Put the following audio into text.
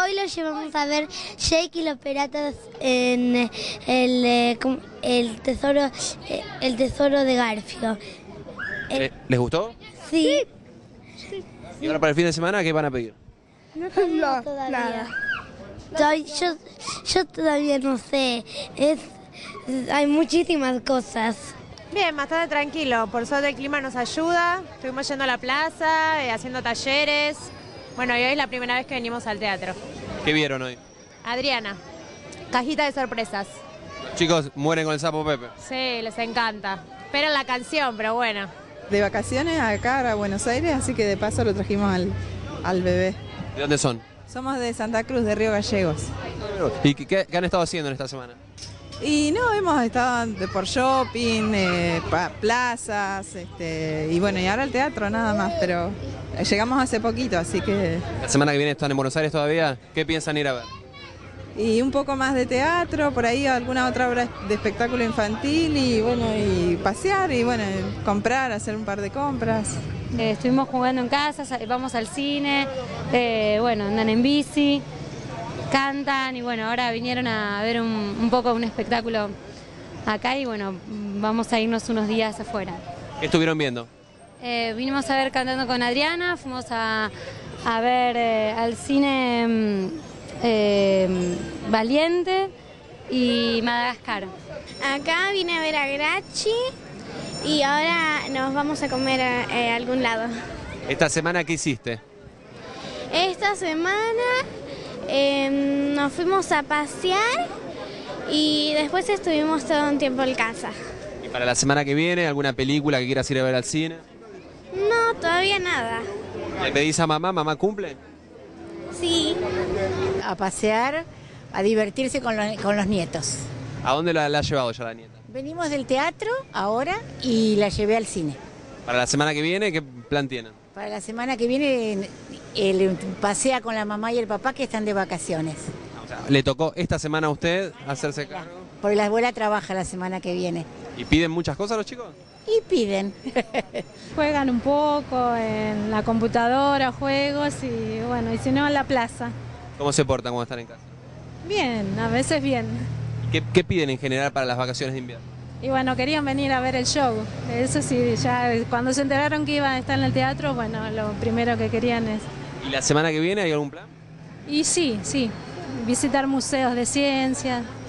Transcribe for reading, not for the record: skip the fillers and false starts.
hoy lo llevamos a ver Jake y los piratas en el tesoro de Garfio. ¿Les gustó? Sí. ¿Y ahora para el fin de semana qué van a pedir? No todavía. Nada. Yo todavía no sé. Hay muchísimas cosas. Bien, bastante tranquilo. Por suerte el clima nos ayuda. Estuvimos yendo a la plaza, haciendo talleres. Bueno, y hoy es la primera vez que venimos al teatro. ¿Qué vieron hoy? Adriana, cajita de sorpresas. Los chicos mueren con el sapo Pepe. Sí, les encanta. Esperan la canción, pero bueno. De vacaciones acá a Buenos Aires, así que de paso lo trajimos al bebé. ¿De dónde son? Somos de Santa Cruz, de Río Gallegos. ¿Y qué han estado haciendo en esta semana? Y no, hemos estado por shopping, plazas, y bueno, y ahora el teatro nada más, pero llegamos hace poquito, así que... La semana que viene están en Buenos Aires todavía. ¿Qué piensan ir a ver? Y un poco más de teatro, por ahí alguna otra obra de espectáculo infantil y bueno, y pasear y bueno, comprar, hacer un par de compras. Estuvimos jugando en casa, vamos al cine, bueno, andan en bici, cantan y bueno, ahora vinieron a ver un poco un espectáculo acá y bueno, vamos a irnos unos días afuera. ¿Qué estuvieron viendo? Vinimos a ver Cantando con Adriana, fuimos a ver al cine Valiente y Madagascar. Acá vine a ver a Grachi y ahora nos vamos a comer a algún lado. ¿Esta semana qué hiciste? Esta semana nos fuimos a pasear y después estuvimos todo un tiempo en casa. ¿Y para la semana que viene alguna película que quieras ir a ver al cine? No, todavía nada. ¿Le pedís a mamá? ¿Mamá cumple? Sí. A pasear, a divertirse con los nietos. ¿A dónde la has llevado ya la nieta? Venimos del teatro ahora y la llevé al cine. ¿Para la semana que viene qué plan tienen? Para la semana que viene pasea con la mamá y el papá que están de vacaciones. O sea, ¿le tocó esta semana a usted hacerse cargo? Porque la abuela trabaja la semana que viene. ¿Y piden muchas cosas los chicos? Y piden. Juegan un poco en la computadora, juegos y bueno, y si no en la plaza. ¿Cómo se portan cuando están en casa? Bien, a veces bien. ¿Qué piden en general para las vacaciones de invierno? Y bueno, querían venir a ver el show. Eso sí, ya cuando se enteraron que iban a estar en el teatro, bueno, lo primero que querían es... ¿Y la semana que viene hay algún plan? Y sí, visitar museos de ciencia.